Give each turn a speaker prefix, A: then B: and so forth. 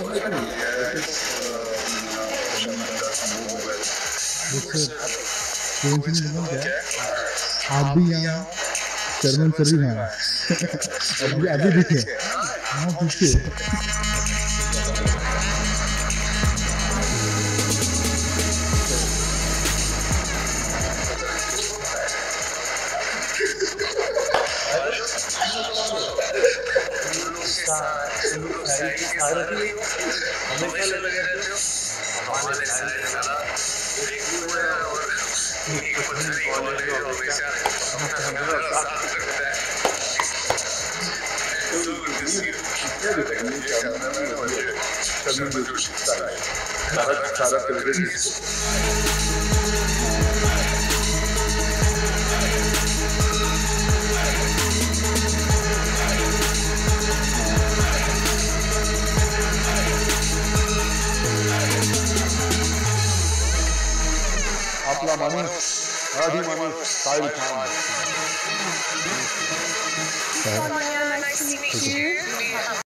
A: आप भी यहाँ चर्मन सर भी यहाँ अभी अभी दिखे हाँ पीछे आपला माणूस आधी माणूस Sahil Khan
B: Nice to meet you.